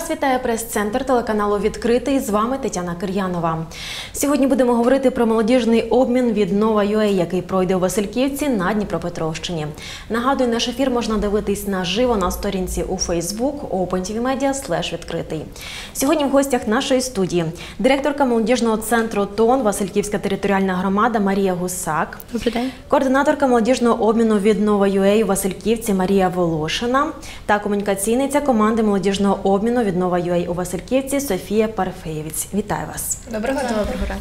Вас вітає прес-центр телеканалу «Відкритий». З вами Тетяна Кир'янова. Сьогодні будемо говорити про молодіжний обмін від Nova.ua, який пройде у Васильківці на Дніпропетровщині. Нагадую, наш ефір можна дивитись наживо на сторінці у Facebook opentvmedia/відкритий. Сьогодні в гостях нашої студії директорка молодіжного центру ТОН Васильківська територіальна громада Марія Гусак. Добрий день. Координаторка молодіжного обміну від Nova.ua у Васильківці Марія Волошина та комунікаційниця команди молодіжного обміну від Nova.ua у Васильківці Софія Парфеєвіць. Вітаю вас. Доброго ранку.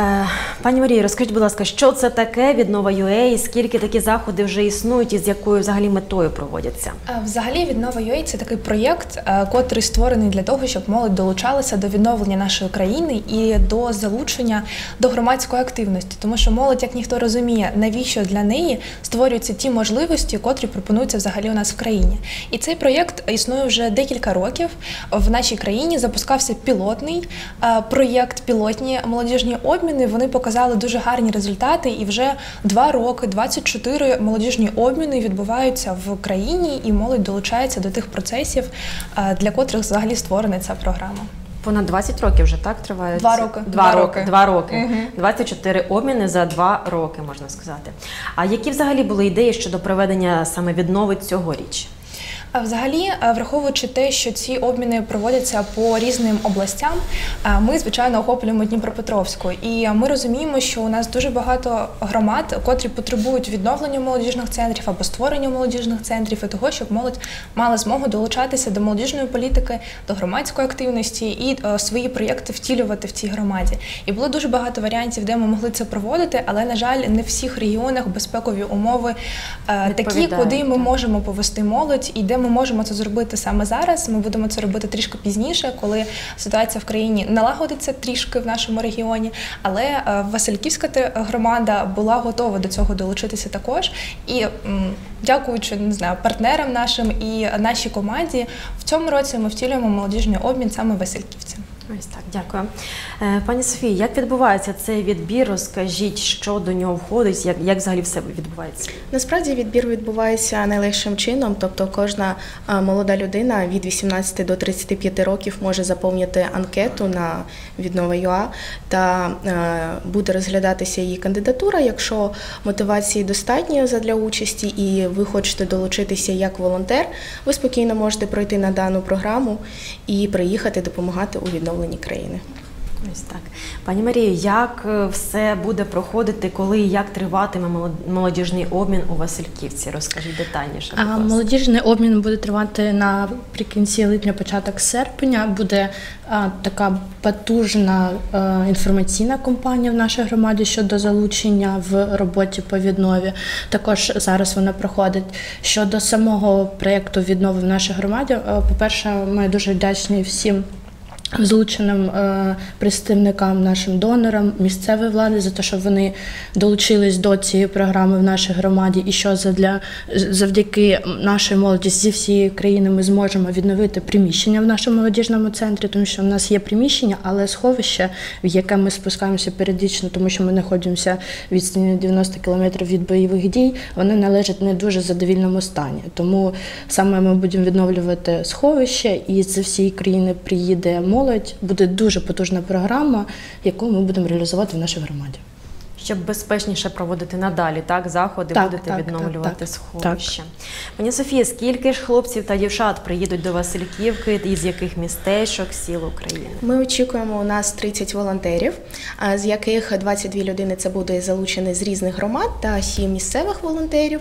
Пані Марія, розкажіть, будь ласка, що це таке від Nova.ua, скільки такі заходи вже існують і з якою взагалі метою проводяться? Взагалі від Nova.ua це такий проєкт, котрий створений для того, щоб молодь долучалася до відновлення нашої країни і до залучення до громадської активності. Тому що молодь, як ніхто розуміє, навіщо для неї створюються ті можливості, котрі пропонуються взагалі у нас в країні. І цей проєкт існує вже декілька років. В нашій країні запускався пілотний проєкт, пілотні молодіжні обміни. Вони показали дуже гарні результати, і вже 2 роки, 24 молодіжні обміни відбуваються в країні, і молодь долучається до тих процесів, для котрих взагалі створена ця програма. Понад 20 років вже, так, триває? 2 роки. 2 роки. Угу. 24 обміни за 2 роки, можна сказати. А які взагалі були ідеї щодо проведення саме віднови цьогоріч? Взагалі, враховуючи те, що ці обміни проводяться по різним областям, ми, звичайно, охоплюємо Дніпропетровську. І ми розуміємо, що у нас дуже багато громад, котрі потребують відновлення молодіжних центрів або створення молодіжних центрів, і того, щоб молодь мала змогу долучатися до молодіжної політики, до громадської активності і свої проєкти втілювати в цій громаді. І було дуже багато варіантів, де ми могли це проводити, але, на жаль, не в всіх регіонах безпекові умови такі, куди ми можемо повести молодь, і де ми можемо це зробити саме зараз. Ми будемо це робити трішки пізніше, коли ситуація в країні налагодиться трішки в нашому регіоні. Але Васильківська громада була готова до цього долучитися також. І дякуючи, не знаю, партнерам нашим і нашій команді, в цьому році ми втілюємо молодіжний обмін саме в Васильківці. Ось так, дякую. Пані Софії, як відбувається цей відбір? Розкажіть, що до нього входить, як взагалі все відбувається? Насправді відбір відбувається найлегшим чином, тобто кожна молода людина від 18 до 35 років може заповнити анкету від Nova.ua та буде розглядатися її кандидатура. Якщо мотивації достатньо для участі і ви хочете долучитися як волонтер, ви спокійно можете пройти на дану програму і приїхати допомагати у відновленні країни. Ось так. Пані Марію, як все буде проходити, коли і як триватиме молодіжний обмін у Васильківці? Розкажіть детальніше. Молодіжний обмін буде тривати наприкінці липня, початок серпня. Буде така потужна інформаційна кампанія в нашій громаді щодо залучення в роботі по віднові. Також зараз вона проходить. Щодо самого проєкту віднови в нашій громаді, по-перше, ми дуже вдячні всім залученим представникам, нашим донорам, місцевої влади за те, що вони долучились до цієї програми в нашій громаді, і що завдяки нашій молоді зі всієї країни ми зможемо відновити приміщення в нашому молодіжному центрі, тому що в нас є приміщення, але сховище, в яке ми спускаємося періодично, тому що ми знаходимося в відстані 90 км від бойових дій, вони належать не дуже задовільному стані. Тому саме ми будемо відновлювати сховище, і з всієї країни приїде молодь, буде дуже потужна програма, яку ми будемо реалізувати в нашій громаді. Щоб безпечніше проводити надалі, так, заходи, будете відновлювати сховище. Пані Софія, скільки ж хлопців та дівчат приїдуть до Васильківки, із яких містечок, сіл України? Ми очікуємо, у нас 30 волонтерів, з яких 22 людини це буде залучені з різних громад та 7 місцевих волонтерів.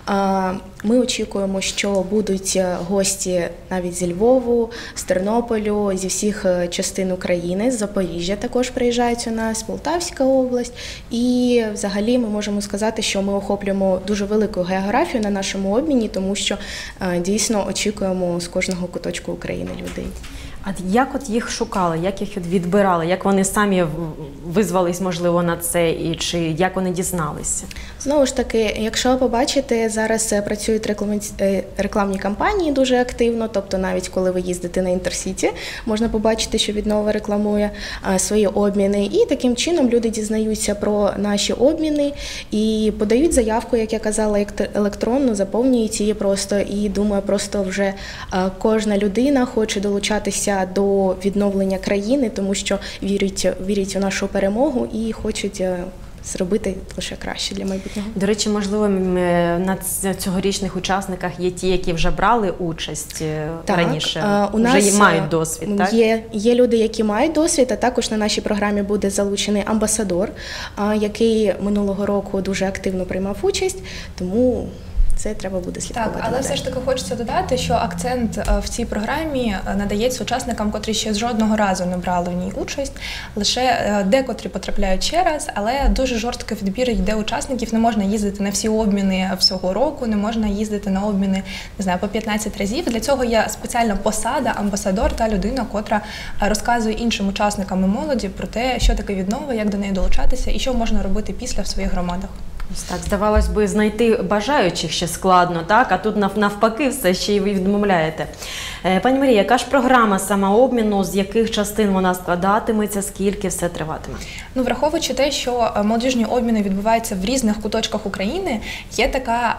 Ми очікуємо, що будуть гості навіть зі Львову, з Тернополю, зі всіх частин України, з Запоріжжя також приїжджають у нас, Полтавська область. І взагалі ми можемо сказати, що ми охоплюємо дуже велику географію на нашому обміні, тому що дійсно очікуємо з кожного куточку України людей. А як їх шукали, як їх відбирали, як вони самі визвались, можливо, на це, і чи як вони дізналися? Знову ж таки, якщо ви побачите, зараз працюють рекламні кампанії дуже активно, тобто навіть коли ви їздите на Інтерсіті, можна побачити, що Віднова рекламує свої обміни, і таким чином люди дізнаються про наші обміни і подають заявку, як я казала, електронну, заповнюють її просто, і думаю, просто вже кожна людина хоче долучатися долучаються до відновлення країни, тому що вірять у нашу перемогу і хочуть зробити лише краще для майбутнього. До речі, можливо, на цьогорічних учасниках є ті, які вже брали участь раніше, у нас вже мають досвід, так? Є люди, які мають досвід, а також на нашій програмі буде залучений амбасадор, який минулого року дуже активно приймав участь, тому це треба буде слідкувати. Так, але все ж таки хочеться додати, що акцент в цій програмі надається учасникам, котрі ще жодного разу не брали в ній участь, лише декотрі потрапляють ще раз, але дуже жорсткий відбір йде учасників, не можна їздити на всі обміни всього року, не можна їздити на обміни, не знаю, по 15 разів. Для цього є спеціальна посада, амбасадор та людина, котра розказує іншим учасникам і молоді про те, що таке віднова, як до неї долучатися і що можна робити після в своїх громадах. Ось так, здавалось би, знайти бажаючих ще складно, так? А тут навпаки все ще й ви відмовляєте. Пані Марія, яка ж програма саме обміну, з яких частин вона складатиметься, скільки все триватиме? Ну, враховуючи те, що молодіжні обміни відбуваються в різних куточках України, є така,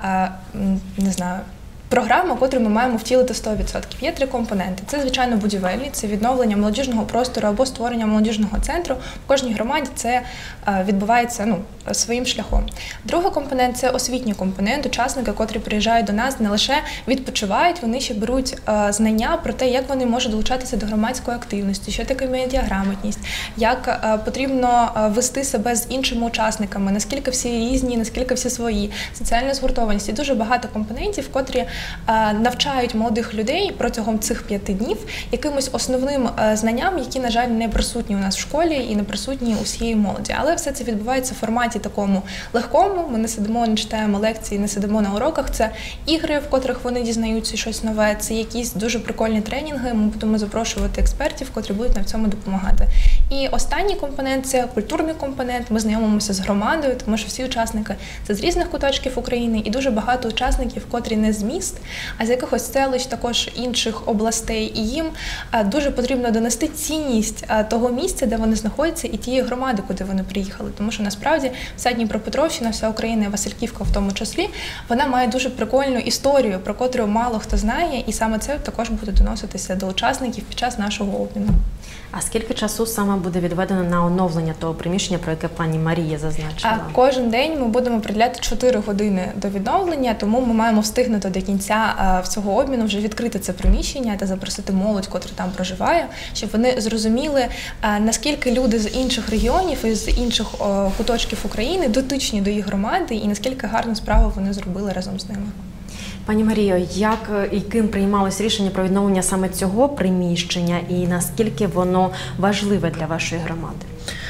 не знаю, програма, яку ми маємо втілити 100%. Є 3 компоненти. Це, звичайно, будівельні, це відновлення молодіжного простору або створення молодіжного центру. В кожній громаді це відбувається своїм шляхом. Другий компонент – це освітній компонент. Учасники, котрі приїжджають до нас, не лише відпочивають, вони ще беруть знання про те, як вони можуть долучатися до громадської активності, що таке медіаграмотність, як потрібно вести себе з іншими учасниками, наскільки всі різні, наскільки всі свої, соціальна згуртованість. І дуже багато компонентів, котрі навчають молодих людей протягом цих 5 днів якимось основним знанням, які, на жаль, не присутні у нас в школі і не присутні у всієї молоді. Але все це відбувається в форматі такому легкому. Ми не сидимо, не читаємо лекції, не сидимо на уроках. Це ігри, в котрих вони дізнаються щось нове. Це якісь дуже прикольні тренінги. Ми будемо запрошувати експертів, котрі будуть нам в цьому допомагати. І останній компонент – це культурний компонент. Ми знайомимося з громадою, тому що всі учасники – це з різних куточків України і дуже багато учасників, котрі не з міст, а з якихось селищ, також інших областей. І їм дуже потрібно донести цінність того місця, де вони знаходяться, і тієї громади, куди вони приїхали. Тому що насправді вся Дніпропетровщина, вся Україна і Васильківка в тому числі, вона має дуже прикольну історію, про котру мало хто знає, і саме це також буде доноситися до учасників під час нашого обміну. А скільки часу саме буде відведено на оновлення того приміщення, про яке пані Марія зазначила? Кожен день ми будемо приділяти 4 години до відновлення, тому ми маємо встигнути до кінця всього обміну вже відкрити це приміщення та запросити молодь, котра там проживає, щоб вони зрозуміли, наскільки люди з інших регіонів і з інших куточків України дотичні до їх громади і наскільки гарну справу вони зробили разом з ними. Пані Маріо, як і ким приймалось рішення про відновлення саме цього приміщення і наскільки воно важливе для вашої громади?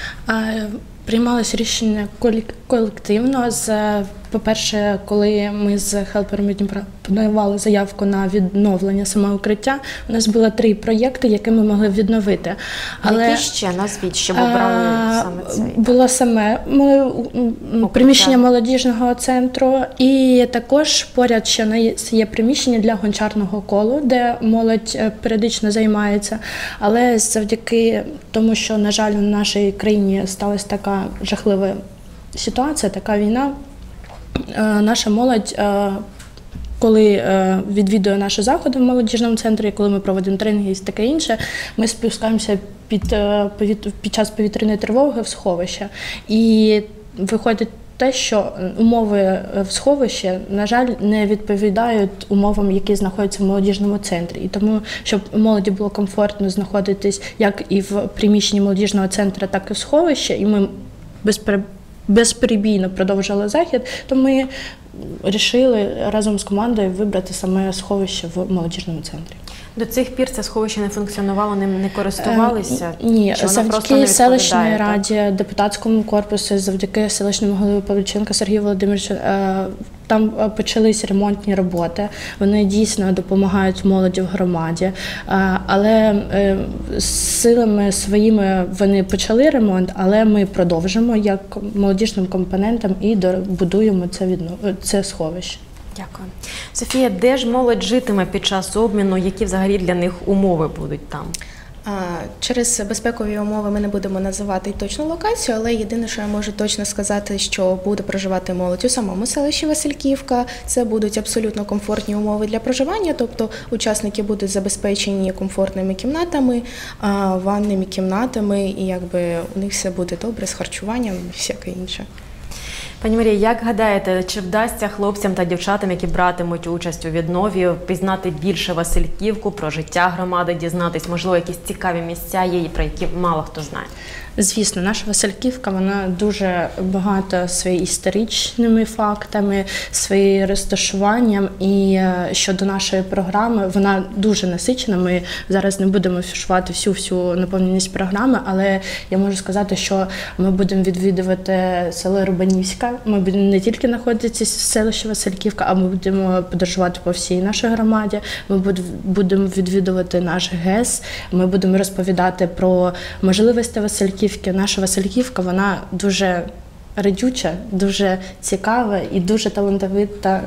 Приймалось рішення колективно. По-перше, коли ми з хелперами Дніпра подавали заявку на відновлення самоукриття, у нас було 3 проєкти, які ми могли відновити. Які ще назвіть, щоб обрали саме цей? Було саме приміщення молодіжного центру, і також поряд ще є приміщення для гончарного колу, де молодь періодично займається. Але завдяки тому, що, на жаль, в нашій країні сталася така жахлива ситуація, така війна, наша молодь, коли відвідує наші заходи в молодіжному центрі, коли ми проводимо тренінги і таке інше, ми спускаємося під час повітряної тривоги в сховище. І виходить те, що умови в сховищі, на жаль, не відповідають умовам, які знаходяться в молодіжному центрі. І тому, щоб молоді було комфортно знаходитись як і в приміщенні молодіжного центру, так і в сховищі, і ми безперебійно продовжили захід, то ми вирішили разом з командою вибрати саме сховище в молодіжному центрі. До цих пір це сховище не функціонувало, ним не користувалися? Ні, завдяки селищній раді, депутатському корпусу, завдяки селищному голові Павліченка Сергію Володимировичу, там почались ремонтні роботи, вони дійсно допомагають молоді в громаді, але силами своїми вони почали ремонт, але ми продовжимо як молодіжним компонентом і добудуємо це сховище. Дякую. Софія, де ж молодь житиме під час обміну, які взагалі для них умови будуть там? Через безпекові умови ми не будемо називати точну локацію, але єдине, що я можу точно сказати, що буде проживати молодь у самому селищі Васильківка. Це будуть абсолютно комфортні умови для проживання, тобто учасники будуть забезпечені комфортними кімнатами, ванними кімнатами, і якби у них все буде добре з харчуванням і всяке інше. Пані Марія, як гадаєте, чи вдасться хлопцям та дівчатам, які братимуть участь у віднові, пізнати більше Васильківку, про життя громади, дізнатись, можливо, якісь цікаві місця є, про які мало хто знає? Звісно, наша Васильківка, вона дуже багата своїми історичними фактами, своїм розташуванням. І щодо нашої програми, вона дуже насичена. Ми зараз не будемо фішувати всю наповненість програми, але я можу сказати, що ми будемо відвідувати село Рубанівська. Ми будемо не тільки знаходитися в селищі Васильківка, а ми будемо подорожувати по всій нашій громаді. Ми будемо відвідувати наш ГЕС, ми будемо розповідати про можливості Васильківки. Наша Васильківка, вона дуже радюча, дуже цікава і дуже талановита,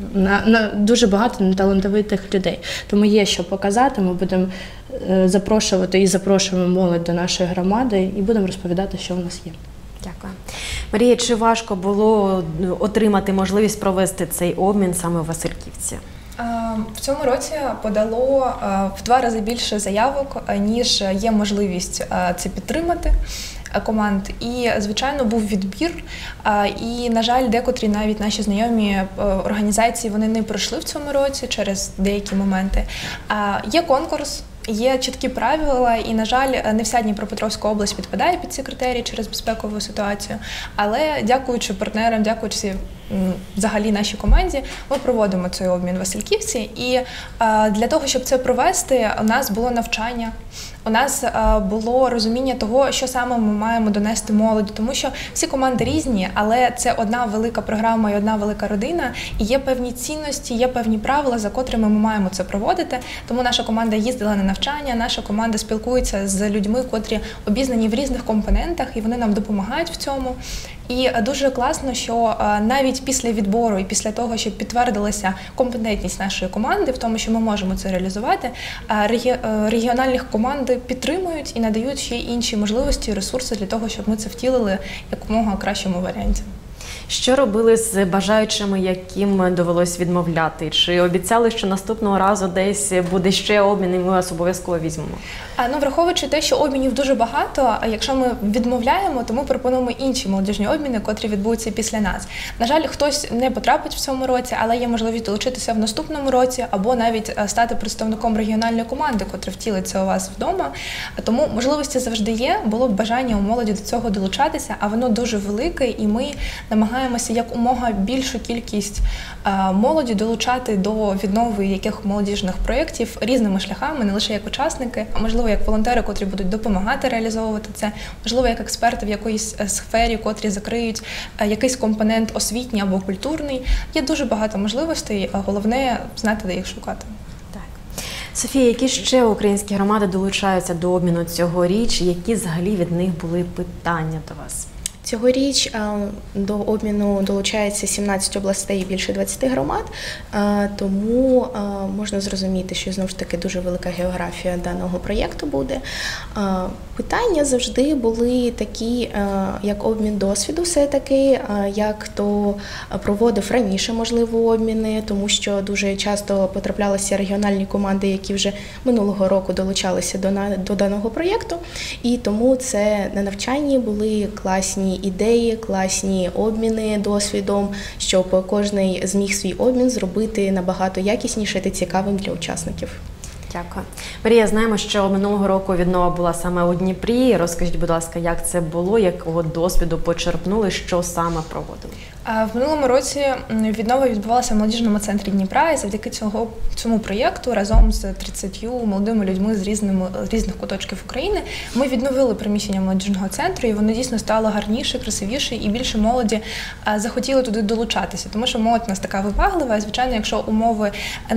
дуже багато талановитих людей. Тому є що показати, ми будемо запрошувати і запрошуємо молодь до нашої громади і будемо розповідати, що в нас є. Дякую. Марія, чи важко було отримати можливість провести цей обмін саме у Васильківці? В цьому році подало в 2 рази більше заявок, ніж є можливість це підтримати команд. І, звичайно, був відбір. І, на жаль, декотрі навіть наші знайомі організації, вони не пройшли в цьому році через деякі моменти. Є конкурс. Є чіткі правила, і, на жаль, не вся Дніпропетровська область підпадає під ці критерії через безпекову ситуацію. Але, дякуючи партнерам, дякуючи взагалі нашій команді, ми проводимо цей обмін в Васильківці. І для того, щоб це провести, у нас було навчання, у нас було розуміння того, що саме ми маємо донести молоді. Тому що всі команди різні, але це одна велика програма і одна велика родина. І є певні цінності, є певні правила, за котрими ми маємо це проводити. Тому наша команда їздила на навчання, наша команда спілкується з людьми, котрі обізнані в різних компонентах, і вони нам допомагають в цьому. І дуже класно, що навіть після відбору і після того, що підтвердилася компетентність нашої команди в тому, що ми можемо це реалізувати, регіональних команди підтримують і надають ще інші можливості, ресурси для того, щоб ми це втілили якомога кращому варіанті. Що робили з бажаючими, яким довелось відмовляти? Чи обіцяли, що наступного разу десь буде ще обмін і ми вас обов'язково візьмемо? Враховуючи те, що обмінів дуже багато, а якщо ми відмовляємо, то ми пропонуємо інші молодіжні обміни, котрі відбудуться після нас. На жаль, хтось не потрапить в цьому році, але є можливість долучитися в наступному році або навіть стати представником регіональної команди, котра втілиться у вас вдома. Тому можливості завжди є, було б бажання у молоді до цього долучатися, а воно дуже велике, і ми намагаємося якомога більшу кількість молоді долучати до віднови яких молодіжних проєктів різними шляхами, не лише як учасники, а можливо як волонтери, котрі будуть допомагати реалізовувати це, можливо як експерти в якоїсь сфері, котрі закриють якийсь компонент освітній або культурний. Є дуже багато можливостей, головне знати, де їх шукати. Софія, які ще українські громади долучаються до обміну цьогоріч? Які взагалі від них були питання до вас? Цьогоріч до обміну долучається 17 областей і більше 20 громад, тому можна зрозуміти, що знову ж таки дуже велика географія даного проєкту буде. Питання завжди були такі, як обмін досвіду все-таки, як хто проводив раніше, можливо, обміни, тому що дуже часто потраплялися регіональні команди, які вже минулого року долучалися до даного проєкту, і тому це на навчанні були класні ідеї, класні обміни досвідом, щоб кожен зміг свій обмін зробити набагато якісніше та цікавим для учасників. Дякую. Марія, знаємо, що минулого року віднова була саме у Дніпрі. Розкажіть, будь ласка, як це було, якого досвіду почерпнули, що саме проводили? В минулому році віднова відбувалася в молодіжному центрі Дніпра, і завдяки цьому проєкту разом з 30 молодими людьми з різних куточків України ми відновили приміщення молодіжного центру, і воно дійсно стало гарніше, красивіше, і більше молоді захотіли туди долучатися, тому що молодь у нас така вибаглива, і, звичайно, якщо умови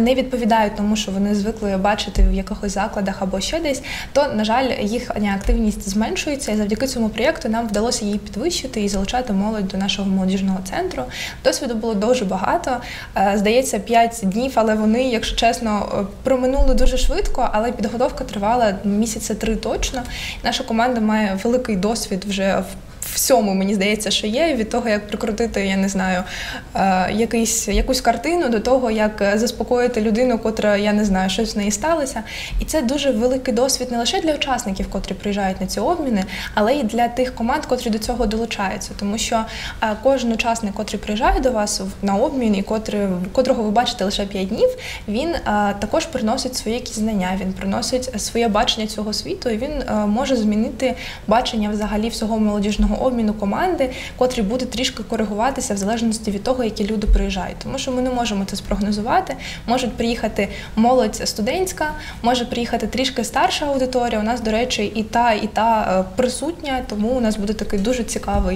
не відповідають тому, що вони звикли бачити в якихось закладах або ще десь, то, на жаль, їхня активність зменшується, і завдяки цьому проєкту нам вдалося її підвищити і залучати молодь до нашого молодіжного центру. центру. Досвіду було дуже багато, здається, 5 днів, але вони, якщо чесно, проминули дуже швидко, але підготовка тривала місяця 3 точно. Наша команда має великий досвід вже в всьому, мені здається, що є, від того, як прикрутити, я не знаю, якусь картину, до того, як заспокоїти людину, котра, я не знаю, щось з неї сталося. І це дуже великий досвід не лише для учасників, котрі приїжджають на ці обміни, але й для тих команд, котрі до цього долучаються. Тому що кожен учасник, котрий приїжджає до вас на обмін і котрого ви бачите лише 5 днів, він також приносить свої якісь знання, він приносить своє бачення цього світу, і він може змінити бачення взагалі всього молодіжного обміну команди, котрі буде трішки коригуватися в залежності від того, які люди приїжджають. Тому що ми не можемо це спрогнозувати. Можуть приїхати молодь студентська, може приїхати трішки старша аудиторія. У нас, до речі, і та присутня, тому у нас буде такий дуже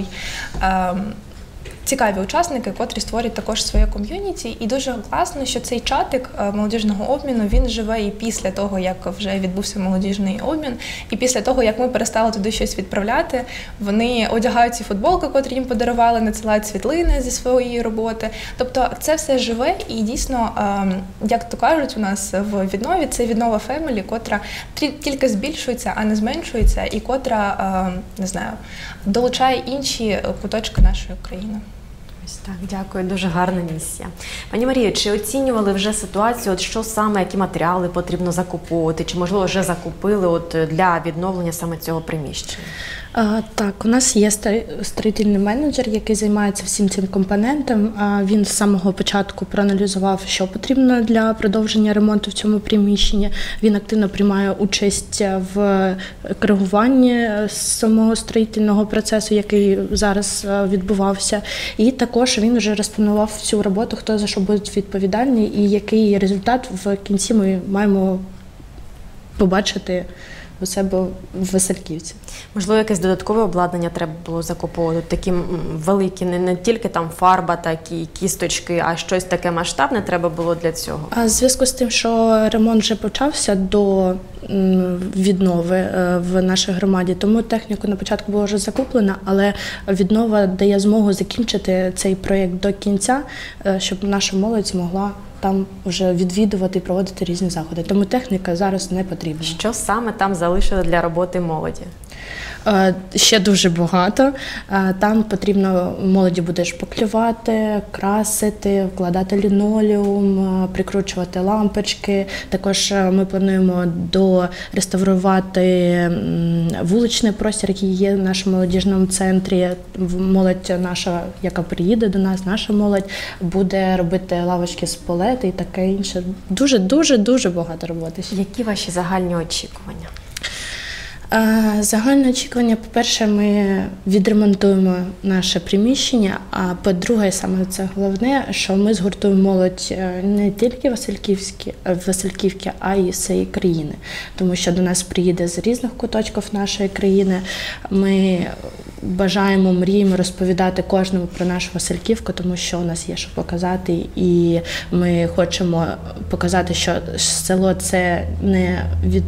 цікаві учасники, котрі створюють також своє ком'юніті. І дуже класно, що цей чатик молодіжного обміну, він живе і після того, як вже відбувся молодіжний обмін, і після того, як ми перестали туди щось відправляти. Вони одягають ці футболки, котрі їм подарували, надсилають світлини зі своєї роботи. Тобто це все живе і дійсно, як то кажуть у нас в Віднові, це Віднова Фемілі, котра тільки збільшується, а не зменшується, і котра, не знаю, долучає інші куточки нашої країни. Так, дякую, дуже гарна місія. Пані Марію, чи оцінювали вже ситуацію, от що саме, які матеріали потрібно закуповувати, чи, можливо, вже закупили для відновлення саме цього приміщення? Так, у нас є строїтельний менеджер, який займається всім цим компонентом. Він з самого початку проаналізував, що потрібно для продовження ремонту в цьому приміщенні. Він активно приймає участь в коригуванні самого строїтельного процесу, який зараз відбувався. І також він вже розпланував всю роботу, хто за що буде відповідальний і який результат в кінці ми маємо побачити у себе в Васильківці. Можливо, якесь додаткове обладнання треба було закуповувати, такі великі, не тільки там фарба, такі кісточки, а щось таке масштабне треба було для цього? А в зв'язку з тим, що ремонт вже почався до віднови в нашій громаді, тому техніку на початку було вже закуплена, але віднова дає змогу закінчити цей проєкт до кінця, щоб наша молодь змогла там вже відвідувати і проводити різні заходи. Тому техніка зараз не потрібна. Що саме там залишили для роботи молоді? Ще дуже багато. Там потрібно молоді буде шпаклювати, красити, вкладати лінолеум, прикручувати лампочки. Також ми плануємо дореставрувати вуличний простір, який є в нашому молодіжному центрі. Молодь наша, яка приїде до нас, наша молодь, буде робити лавочки з полети і таке інше. Дуже багато роботи. Які ваші загальні очікування? Загальне очікування, по-перше, ми відремонтуємо наше приміщення, а по-друге, саме це головне, що ми згуртуємо молодь не тільки Васильківки, а й всієї країни. Тому що до нас приїде з різних куточків нашої країни. Ми бажаємо, мріємо розповідати кожному про нашу Васильківку, тому що у нас є що показати, і ми хочемо показати, що село – це не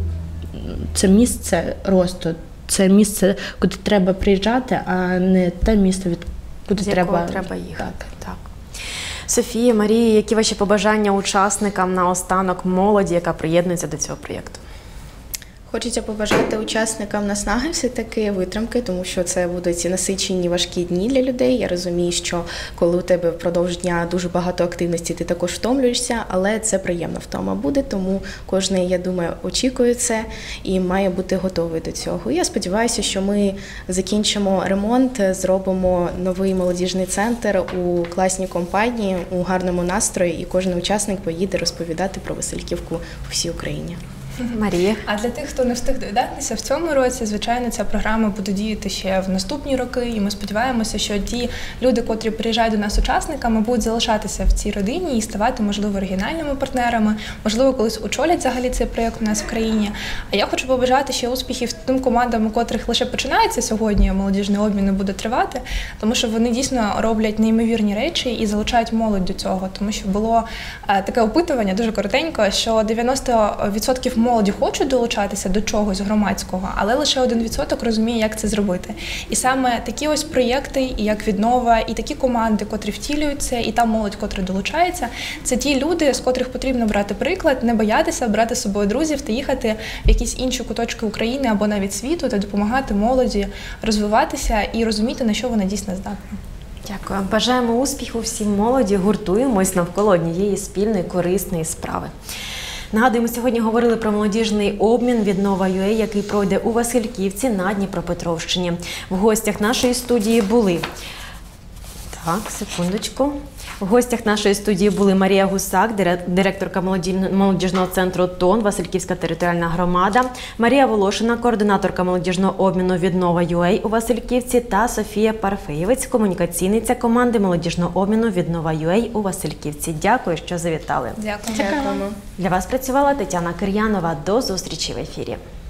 це місце росту, це місце, куди треба приїжджати, а не те місце, куди треба їхати. Так. Софія, Марія, які ваші побажання учасникам наостанок, молоді, яка приєднується до цього проєкту? Хочеться побажати учасникам наснаги все-таки, витримки, тому що це будуть насичені важкі дні для людей. Я розумію, що коли у тебе впродовж дня дуже багато активності, ти також втомлюєшся, але це приємна втома буде, тому кожен, я думаю, очікує це і має бути готовий до цього. Я сподіваюся, що ми закінчимо ремонт, зробимо новий молодіжний центр у класній компанії, у гарному настрої, і кожен учасник поїде розповідати про Васильківку по всій Україні. Марія. А для тих, хто не встиг доєднатися, в цьому році, звичайно, ця програма буде діяти ще в наступні роки, і ми сподіваємося, що ті люди, котрі приїжджають до нас учасниками, будуть залишатися в цій родині і ставати, можливо, оригінальними партнерами, можливо, колись очолять взагалі цей проєкт у нас в країні. А я хочу побажати ще успіхів тим командам, у котрих лише починається сьогодні молодіжний обмін і буде тривати, тому що вони дійсно роблять неймовірні речі і залучають молодь до цього, тому що було таке опитування, дуже коротенько, що 90% молоді молоді хочуть долучатися до чогось громадського, але лише 1% розуміє, як це зробити. І саме такі ось проєкти, як «Віднова», і такі команди, котрі втілюються, і та молодь, котра долучається, це ті люди, з котрих потрібно брати приклад, не боятися брати з собою друзів та їхати в якісь інші куточки України або навіть світу та допомагати молоді розвиватися і розуміти, на що вона дійсно здатна. Дякую. Бажаємо успіху всім молоді, гуртуємось навколо однієї спільної корисної справи. Нагадуємо, сьогодні говорили про молодіжний обмін «Віднова.UA», який пройде у Васильківці на Дніпропетровщині. В гостях нашої студії були... В гостях нашої студії були Марія Гусак, директорка молодіжного центру ТОН, Васильківська територіальна громада, Марія Волошина, координаторка молодіжного обміну «Віднова.UA» у Васильківці та Софія Парфеєвець, комунікаційниця команди молодіжного обміну «Віднова.UA» у Васильківці. Дякую, що завітали. Дякую. Дякуємо. Для вас працювала Тетяна Кир'янова. До зустрічі в ефірі.